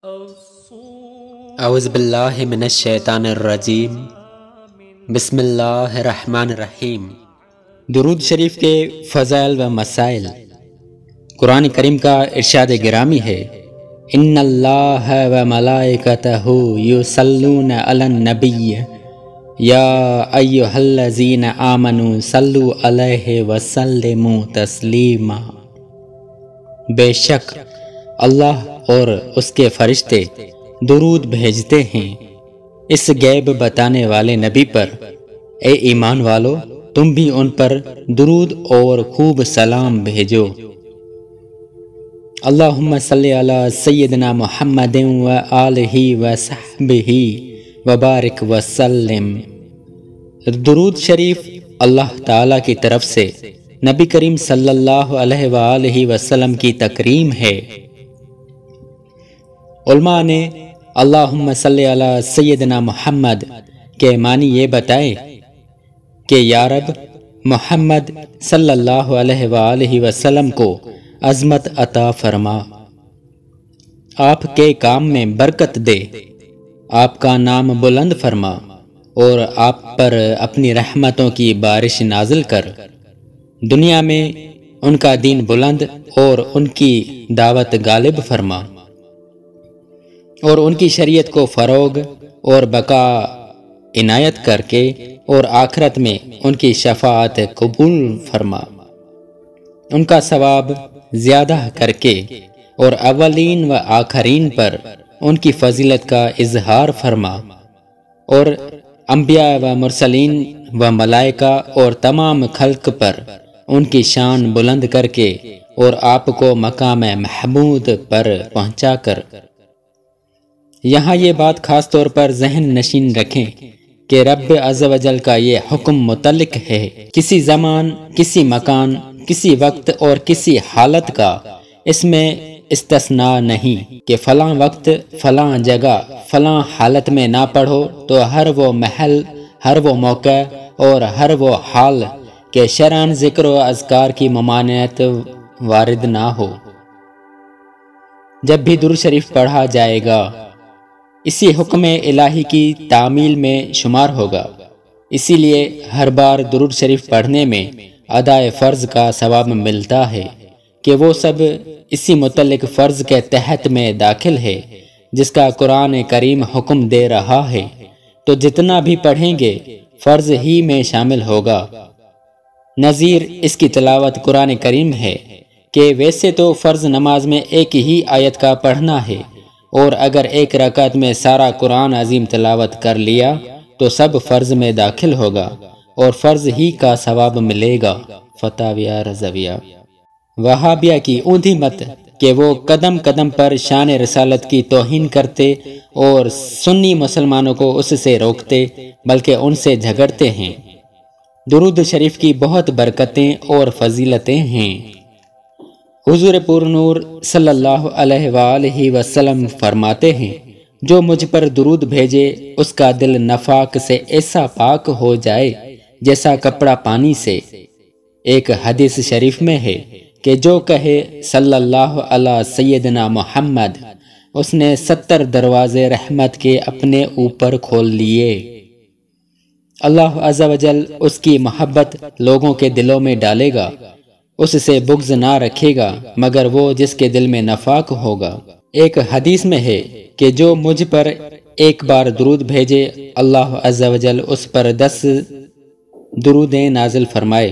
اعوذ باللہ من الشیطان الرجیم بسم اللہ الرحمن الرحیم۔ درود شریف کے فضائل و مسائل۔ قرآن کریم کا ارشاد گرامی ہے، ان اللہ و ملائکتہ یصلون علی النبی یا ایھا الذین آمنوا صلوا علیہ وسلموا تسلیما۔ بے شک اللہ اور اس کے فرشتے درود بھیجتے ہیں اس غیب بتانے والے نبی پر۔ اے ایمان والو، تم بھی ان پر درود اور خوب سلام بھیجو۔ اللہم صلی علی سیدنا محمد و آلہ و صحبہ وبارک وسلم۔ درود شریف اللہ تعالیٰ کی طرف سے نبی کریم صلی اللہ علیہ وآلہ وسلم کی تکریم ہے۔ علماء نے اللہم صلی علی سیدنا محمد کے معنی یہ بتائے کہ یا رب، محمد صلی اللہ علیہ وآلہ وسلم کو عظمت عطا فرما، آپ کے کام میں برکت دے، آپ کا نام بلند فرما اور آپ پر اپنی رحمتوں کی بارش نازل کر، دنیا میں ان کا دین بلند اور ان کی دعوت غالب فرما، اور ان کی شریعت کو فروغ اور بقا عنایت کر کے اور آخرت میں ان کی شفاعت قبول فرما، ان کا ثواب زیادہ کر کے اور اولین و آخرین پر ان کی فضیلت کا اظہار فرما، اور انبیاء و مرسلین و ملائکہ اور تمام خلق پر ان کی شان بلند کر کے اور آپ کو مقام محمود پر پہنچا کر۔ یہاں یہ بات خاص طور پر ذہن نشین رکھیں کہ رب عز و جل کا یہ حکم متعلق ہے کسی زمان، کسی مکان، کسی وقت اور کسی حالت کا، اس میں استثناء نہیں کہ فلاں وقت، فلاں جگہ، فلاں حالت میں نہ پڑھو تو ہر وہ محل، ہر وہ موقع اور ہر وہ حال کہ شرعاً ذکر و اذکار کی ممانعت وارد نہ ہو۔ جب بھی درود شریف پڑھا جائے گا اسی حکم الہی کی تعمیل میں شمار ہوگا، اسی لیے ہر بار درود شریف پڑھنے میں ادائے فرض کا ثواب ملتا ہے کہ وہ سب اسی متعلق فرض کے تحت میں داخل ہے جس کا قرآن کریم حکم دے رہا ہے، تو جتنا بھی پڑھیں گے فرض ہی میں شامل ہوگا۔ نظیر اس کی تلاوت قرآن کریم ہے کہ ویسے تو فرض نماز میں ایک ہی آیت کا پڑھنا ہے، اور اگر ایک رکعت میں سارا قرآن عظیم تلاوت کر لیا تو سب فرض میں داخل ہوگا اور فرض ہی کا ثواب ملے گا۔ فتاویہ رضویہ۔ وہابیہ کی اوندھی مت کہ وہ قدم قدم پر شان رسالت کی توہین کرتے اور سنی مسلمانوں کو اس سے روکتے بلکہ ان سے جھگڑتے ہیں۔ درود شریف کی بہت برکتیں اور فضیلتیں ہیں۔ حضور پور نور صلی اللہ علیہ وآلہ وسلم فرماتے ہیں، جو مجھ پر درود بھیجے اس کا دل نفاق سے ایسا پاک ہو جائے جیسا کپڑا پانی سے۔ ایک حدیث شریف میں ہے کہ جو کہے صلی اللہ علی سیدنا محمد، اس نے 70 دروازے رحمت کے اپنے اوپر کھول لیے۔ اللہ عز و جل اس کی محبت لوگوں کے دلوں میں ڈالے گا، اس سے بغض نہ رکھے گا مگر وہ جس کے دل میں نفاق ہوگا۔ ایک حدیث میں ہے کہ جو مجھ پر ایک بار درود بھیجے اللہ عز و جل اس پر 10 درودیں نازل فرمائے،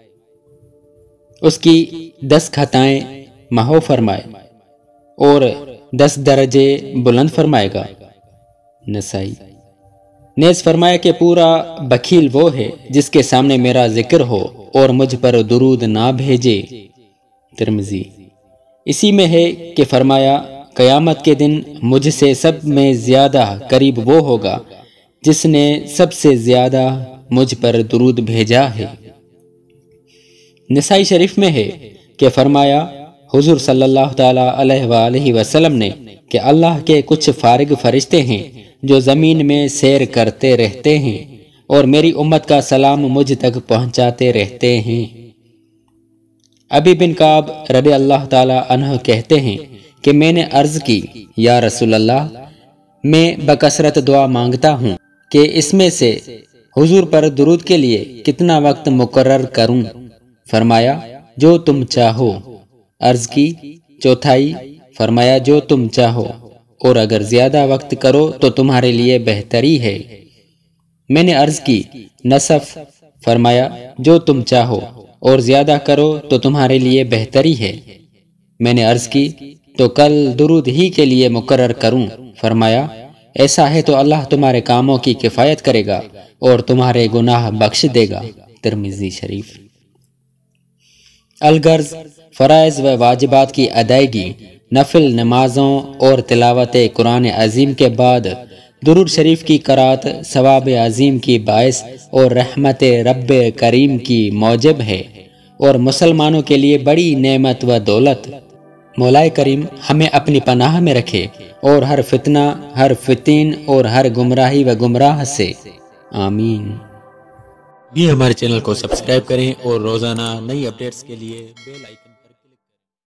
اس کی 10 خطائیں محو فرمائے اور 10 درجے بلند فرمائے گا۔ نسائی۔ نیز فرمایا کہ پورا بخیل وہ ہے جس کے سامنے میرا ذکر ہو اور مجھ پر درود نہ بھیجے۔ ترمذی۔ اسی میں ہے کہ فرمایا قیامت کے دن مجھ سے سب میں زیادہ قریب وہ ہوگا جس نے سب سے زیادہ مجھ پر درود بھیجا ہے۔ نسائی شریف میں ہے کہ فرمایا حضور صلی اللہ تعالی علیہ وآلہ وسلم نے کہ اللہ کے کچھ فارغ فرشتے ہیں جو زمین میں سیر کرتے رہتے ہیں اور میری امت کا سلام مجھ تک پہنچاتے رہتے ہیں۔ ابی بن کعب رضی اللہ تعالی عنہ کہتے ہیں کہ میں نے عرض کی یا رسول اللہ، میں بکثرت دعا مانگتا ہوں کہ اس میں سے حضور پر درود کے لیے کتنا وقت مقرر کروں؟ فرمایا جو تم چاہو۔ عرض کی چوتھائی؟ فرمایا جو تم چاہو، اور اگر زیادہ وقت کرو تو تمہارے لیے بہتری ہے۔ میں نے عرض کی نصف؟ فرمایا جو تم چاہو اور زیادہ کرو تو تمہارے لیے بہتری ہے۔ میں نے عرض کی تو کل درود ہی کے لیے مقرر کروں؟ فرمایا ایسا ہے تو اللہ تمہارے کاموں کی کفایت کرے گا اور تمہارے گناہ بخش دے گا۔ ترمذی شریف۔ الغرض فرائض و واجبات کی ادائیگی، نفل نمازوں اور تلاوت قرآن عظیم کے بعد درود شریف کی قرات ثواب عظیم کی باعث اور رحمت رب کریم کی موجب ہے اور مسلمانوں کے لیے بڑی نعمت و دولت۔ مولا کریم ہمیں اپنی پناہ میں رکھے اور ہر فتنہ، ہر فتین اور ہر گمراہی و گمراہ سے، آمین۔ بھی ہمارے چینل کو سبسکرائب کریں اور روزانہ نئی اپڈیٹس کے لیے بیل آئیکن